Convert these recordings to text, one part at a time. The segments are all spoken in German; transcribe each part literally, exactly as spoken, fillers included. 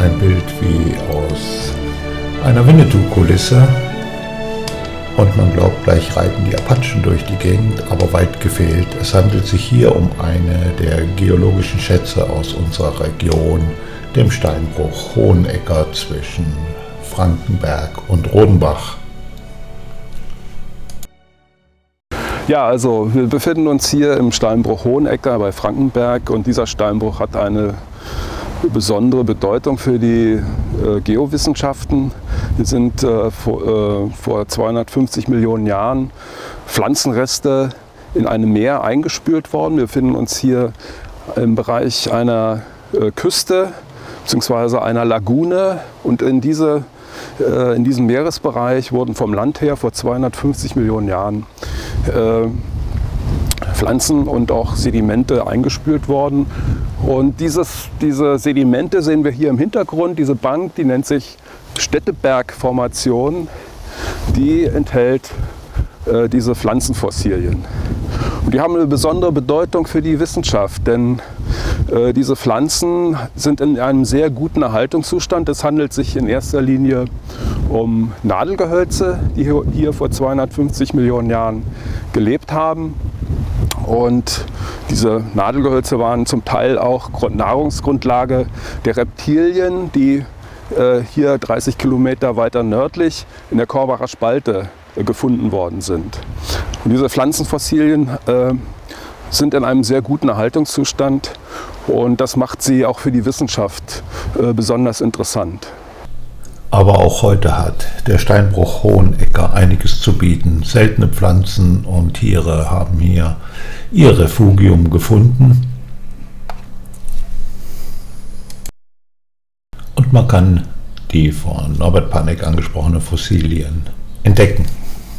ein Bild wie aus einer Winnetou-Kulisse und man glaubt, gleich reiten die Apachen durch die Gegend, aber weit gefehlt. Es handelt sich hier um eine der geologischen Schätze aus unserer Region, dem Steinbruch Hohenecker zwischen Frankenberg und Rodenbach. Ja, also wir befinden uns hier im Steinbruch Hohenecker bei Frankenberg und dieser Steinbruch hat eine besondere Bedeutung für die äh, Geowissenschaften. Hier sind äh, vor, äh, vor zweihundertfünfzig Millionen Jahren Pflanzenreste in einem Meer eingespült worden. Wir befinden uns hier im Bereich einer äh, Küste bzw. einer Lagune und in, diese, äh, in diesem Meeresbereich wurden vom Land her vor zweihundertfünfzig Millionen Jahren äh, Pflanzen und auch Sedimente eingespült worden. Und dieses, diese Sedimente sehen wir hier im Hintergrund. Diese Bank, die nennt sich Stetteberg-Formation. Die enthält äh, diese Pflanzenfossilien. Und die haben eine besondere Bedeutung für die Wissenschaft, denn äh, diese Pflanzen sind in einem sehr guten Erhaltungszustand. Es handelt sich in erster Linie um Nadelgehölze, die hier, hier vor zweihundertfünfzig Millionen Jahren gelebt haben. Und diese Nadelgehölze waren zum Teil auch Nahrungsgrundlage der Reptilien, die äh, hier dreißig Kilometer weiter nördlich in der Korbacher Spalte äh, gefunden worden sind. Und diese Pflanzenfossilien äh, sind in einem sehr guten Erhaltungszustand und das macht sie auch für die Wissenschaft äh, besonders interessant. Aber auch heute hat der Steinbruch Hohenecker einiges zu bieten. Seltene Pflanzen und Tiere haben hier ihr Refugium gefunden. Und man kann die von Norbert Panek angesprochenen Fossilien entdecken.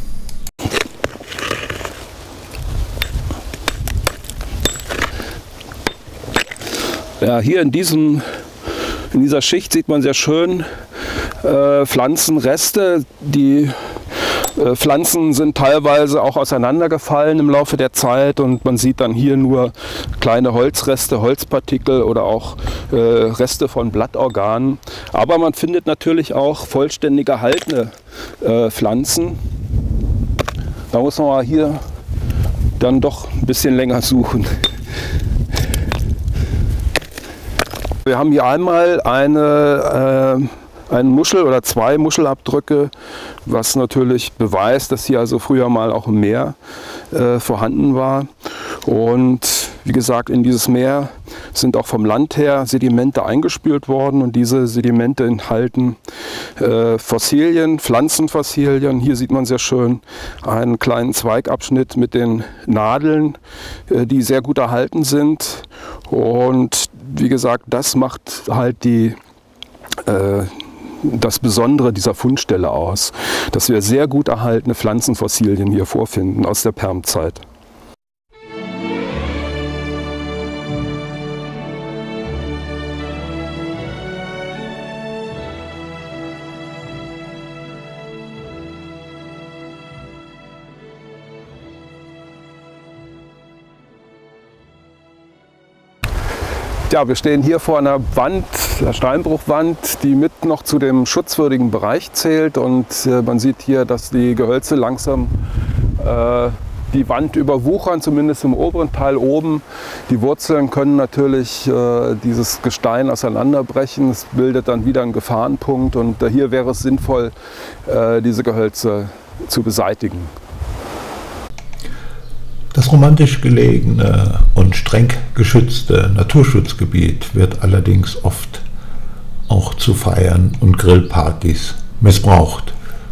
Ja, hier in, diesem, in dieser Schicht sieht man sehr schön äh, Pflanzenreste. Die äh, Pflanzen sind teilweise auch auseinandergefallen im Laufe der Zeit und man sieht dann hier nur kleine Holzreste, Holzpartikel oder auch äh, Reste von Blattorganen. Aber man findet natürlich auch vollständig erhaltene äh, Pflanzen. Da muss man mal hier dann doch ein bisschen länger suchen. Wir haben hier einmal eine, äh, einen Muschel- oder zwei Muschelabdrücke, was natürlich beweist, dass hier also früher mal auch ein Meer äh, vorhanden war. Und wie gesagt, in dieses Meer sind auch vom Land her Sedimente eingespült worden und diese Sedimente enthalten äh, Fossilien, Pflanzenfossilien. Hier sieht man sehr schön einen kleinen Zweigabschnitt mit den Nadeln, äh, die sehr gut erhalten sind. Und wie gesagt, das macht halt die, äh, das Besondere dieser Fundstelle aus, dass wir sehr gut erhaltene Pflanzenfossilien hier vorfinden aus der Permzeit. Ja, wir stehen hier vor einer Wand, der Steinbruchwand, die mit noch zu dem schutzwürdigen Bereich zählt. Und äh, man sieht hier, dass die Gehölze langsam äh, die Wand überwuchern, zumindest im oberen Teil oben. Die Wurzeln können natürlich äh, dieses Gestein auseinanderbrechen. Es bildet dann wieder einen Gefahrenpunkt. Und äh, hier wäre es sinnvoll, äh, diese Gehölze zu beseitigen. Das romantisch gelegene und streng geschützte Naturschutzgebiet wird allerdings oft auch zu Feiern und Grillpartys missbraucht.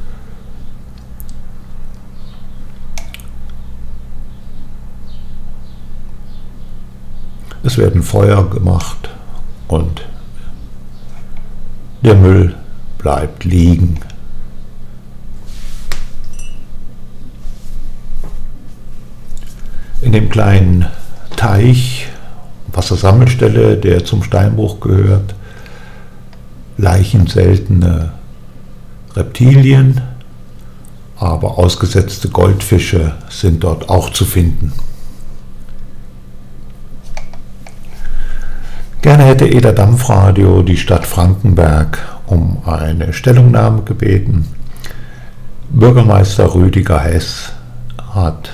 Es werden Feuer gemacht und der Müll bleibt liegen. In dem kleinen Teich, Wassersammelstelle, der zum Steinbruch gehört, laichen seltene Reptilien, aber ausgesetzte Goldfische sind dort auch zu finden. Gerne hätte Eder Dampfradio die Stadt Frankenberg um eine Stellungnahme gebeten. Bürgermeister Rüdiger Hess hat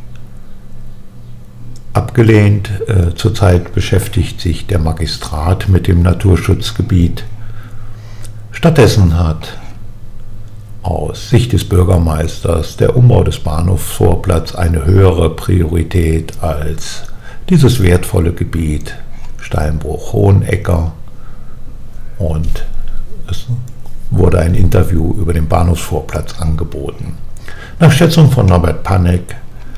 abgelehnt. Äh, zurzeit beschäftigt sich der Magistrat mit dem Naturschutzgebiet. Stattdessen hat aus Sicht des Bürgermeisters der Umbau des Bahnhofsvorplatz eine höhere Priorität als dieses wertvolle Gebiet Steinbruch-Hohenecker, und es wurde ein Interview über den Bahnhofsvorplatz angeboten. Nach Schätzung von Norbert Panek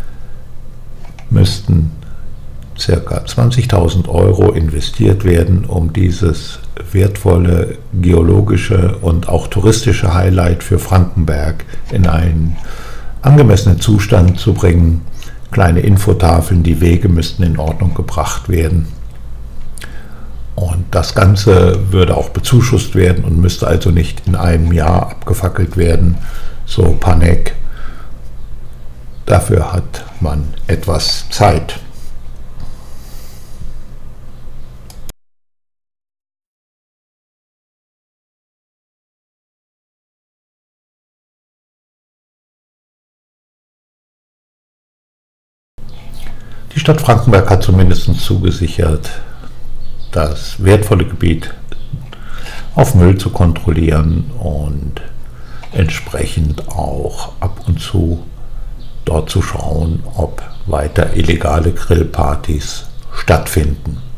müssten ca. zwanzigtausend Euro investiert werden, um dieses wertvolle geologische und auch touristische Highlight für Frankenberg in einen angemessenen Zustand zu bringen. Kleine Infotafeln, die Wege müssten in Ordnung gebracht werden. Und das Ganze würde auch bezuschusst werden und müsste also nicht in einem Jahr abgefackelt werden, so Panek. Dafür hat man etwas Zeit. Die Stadt Frankenberg hat zumindest zugesichert, das wertvolle Gebiet auf Müll zu kontrollieren und entsprechend auch ab und zu dort zu schauen, ob weiter illegale Grillpartys stattfinden.